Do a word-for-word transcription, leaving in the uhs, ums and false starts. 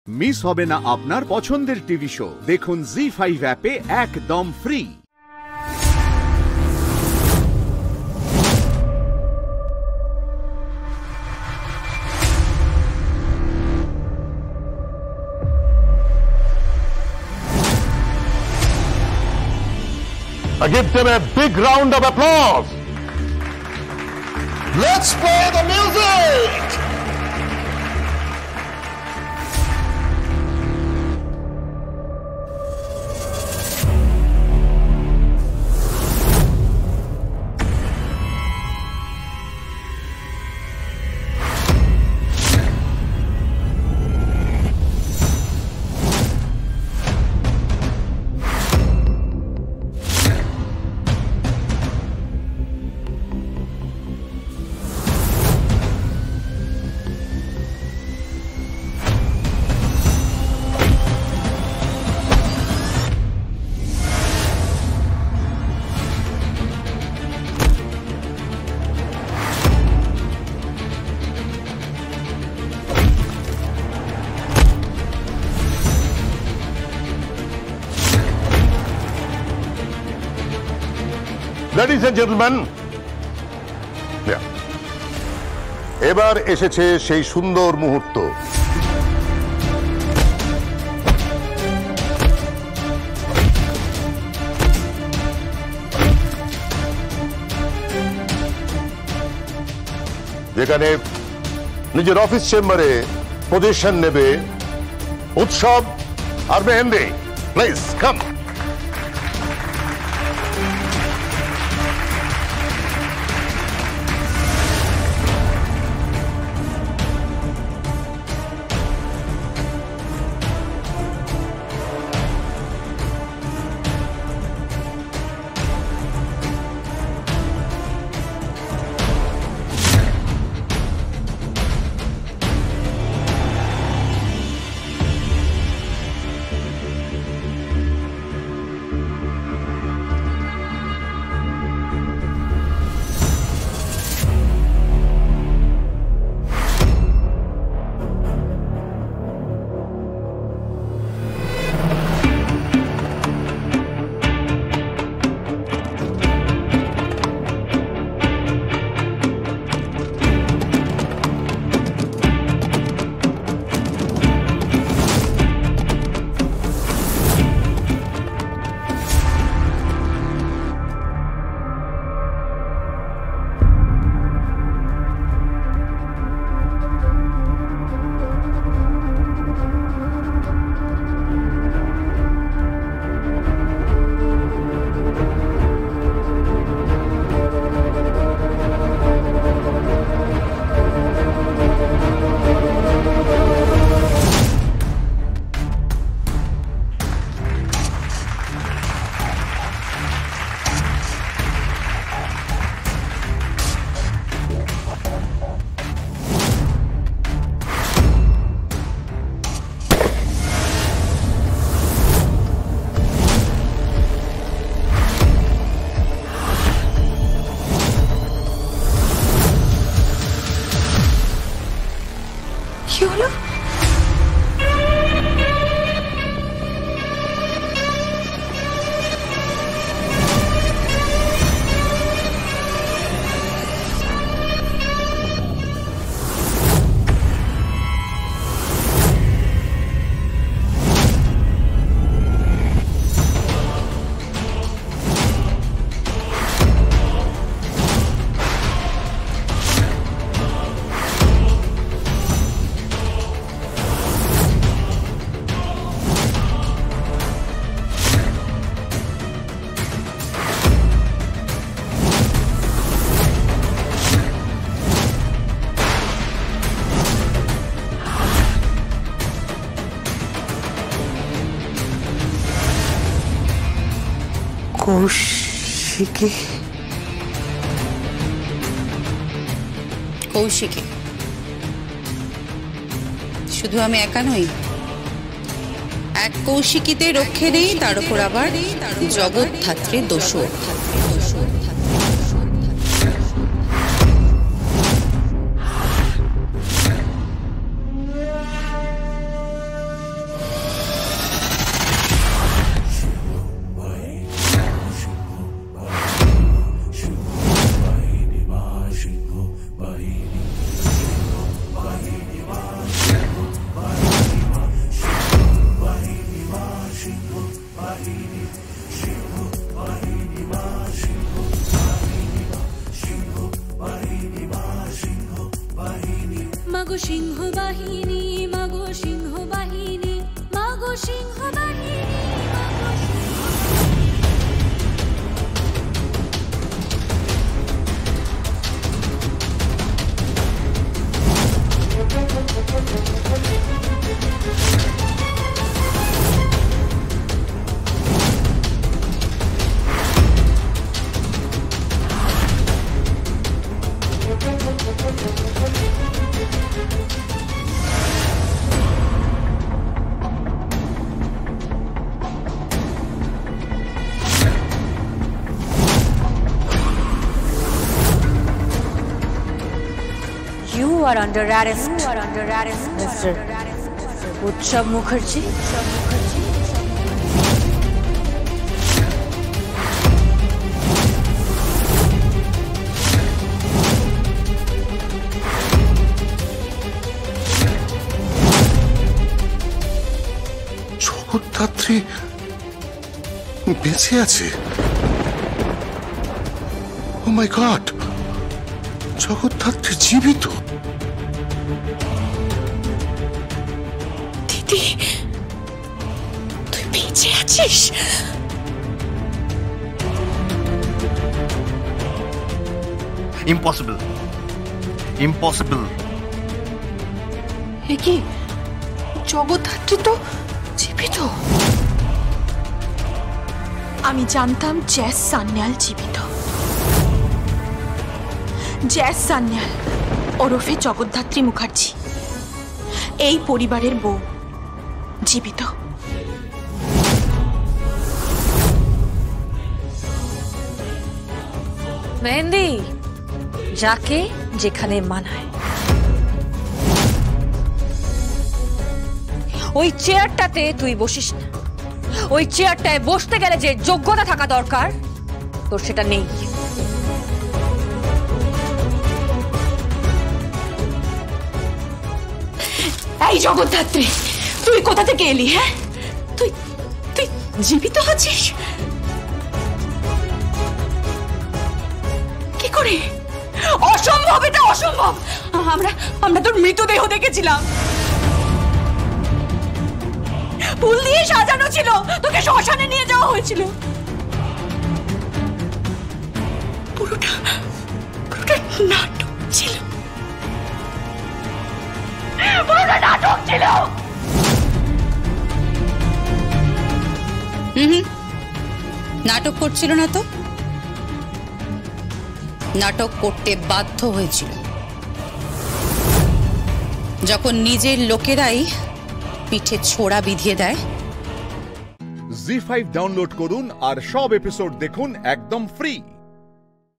Miss হবে না আপনার পছন্দের টিভি শো। দেখুন জি ফাইভ অ্যাপে একদম free. I give them a big round of applause. Let's play the music! Ladies and gentlemen, yeah. এবার এসেছে সেই সুন্দর মুহূর্ত। যেখানে নিজের অফিস চেম্বারে পজিশন নেবে উৎসব আর মেহেন্দি। Please come. কৌশিকী কৌশিকী শুধু আমি একা নই, এক কৌশিকীতে রক্ষে নেই, তার উপর আবার জগৎধাত্রীর দোষও। are under arrest. You are under arrest, Mister Utsav Mukherjee. Jagaddhatri বেঁচে আছে। ও মাই গড, জগদ্ধাত্রী জীবিত। দিদি, তুই বেঁচে আছিস? Impossible, impossible. এ কি, জগদ্ধাত্রী তো জীবিত। আমি জানতাম জ্যাস সান্যাল জীবিত। জ্যাস সান্যাল ওরফে জগদ্ধাত্রী মুখার্জি এই পরিবারের বউ জীবিত। মেহেন্দি, যাকে যেখানে মানায়। ওই চেয়ারটাতে তুই বসিস না। ওই চেয়ারটায় বসতে গেলে যে যোগ্যতা থাকা দরকার তোর সেটা নেই। এই জগদ্ধাত্রী, তুই কোথা থেকে এলি? হ্যাঁ, তুই তুই জীবিত আছিস কি করে? অসম্ভব, এটা অসম্ভব। আমরা আমরা তোর মৃতদেহ দেখেছিলাম, ফুল দিয়ে সাজানো ছিল, তোকে শ্মশানে নিয়ে যাওয়া হয়েছিল। পুরোটা পুরোটা নাটক ছিল, পুরোটা নাটক ছিল। হুম, নাটক করছিল না তো? নাটক করতে বাধ্য হয়েছিল যখন নিজের লোকেরাই পিঠে ছোড়া বিধিয়ে দেয়। জি ফাইভ ডাউনলোড করুন আর সব এপিসোড দেখুন একদম ফ্রি।